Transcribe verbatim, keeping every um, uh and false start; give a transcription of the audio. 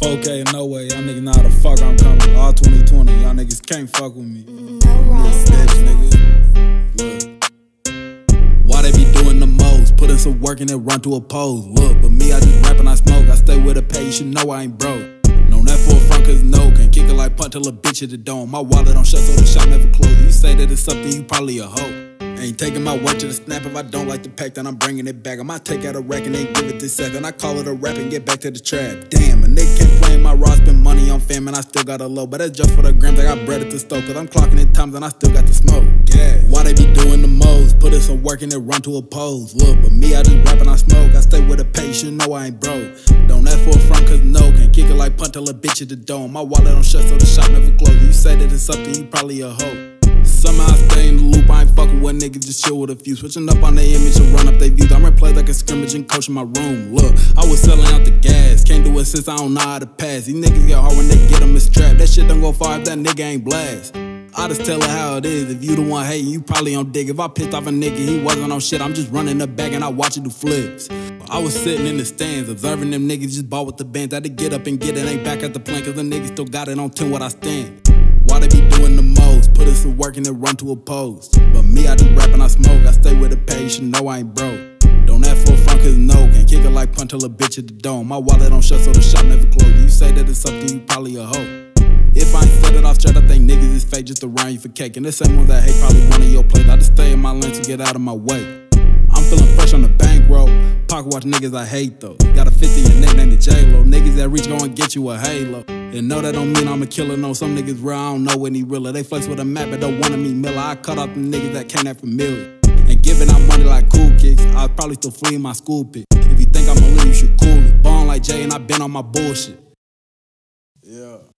four K, no way, y'all niggas know how the fuck I'm coming. All twenty twenty, y'all niggas can't fuck with me. Bitch, nigga. Look. Why they be doing the most? Put in some work and then run to a pose. Look, but me, I just rap and I smoke. I stay with a pay, you should know I ain't broke. Known that for a front, cause no, can't kick it like punt till a bitch at the dome. My wallet don't shut, so the shop never close. You say that it's something, you probably a hoe. Ain't taking my work to the snap. If I don't like the pack, then I'm bringing it back. I might take out a rack and then give it this second. I call it a rap and get back to the trap. Damn, a nigga can't play in my raw, spend money on fam and I still got a low. But that's just for the grams, I got bread at the stove. Cause I'm clocking in times and I still got the smoke. Yeah. Why they be doing the most? Put in some work and then run to a pose. Look, but me, I just rap and I smoke. I stay with a pay, you should know I ain't broke. Don't ask for a front, cause no, can't kick it like punt till a bitch at the dome. My wallet don't shut, so the shop never close. You say that it's something, you probably a hoe. Somehow I stay in the loop, I ain't fucking with niggas, just chill with a few. Switching up on their image and run up their views. I'm in play like a scrimmage and coach in my room. Look, I was selling out the gas, can't do it since I don't know how to pass. These niggas get hard when they get them strapped. That shit don't go far if that nigga ain't blast. I just tell it how it is. If you the one hating, you probably on dick. If I pissed off a nigga, he wasn't on shit. I'm just running the back and I watch it do flips. I was sitting in the stands, observing them niggas just bought with the bands. I had to get up and get it, ain't back at the plan, cause the niggas still got it on ten what I stand. Why they be doing the most? Put in some work and then run to a post. But me, I just rap and I smoke. I stay with a pay, you should know I ain't broke. Don't ask for a front, cause no, can't kick it like punt till a bitch at the dome. My wallet don't shut, so the shop never close. You say that it's something, you probably a hoe. If I ain't set it off straight, I think niggas is fake just around you for cake. And the same ones that hate probably one of your plates. I just stay in my lane to get out of my way. I'm feeling fresh on the bankroll. Pocket watch niggas I hate though. Got a fifty and they named the J-Lo. Niggas that reach gon' get you a halo. And no, that don't mean I'm a killer, no. Some niggas real, I don't know any realer. They flex with a map but don't wanna meet Miller. I cut off them niggas that can't act familiar. And giving out money like cool kicks, I'll probably still flee my school pick. If you think I'ma leave, you should cool it. Ballin' like Jay and I been on my bullshit. Yeah.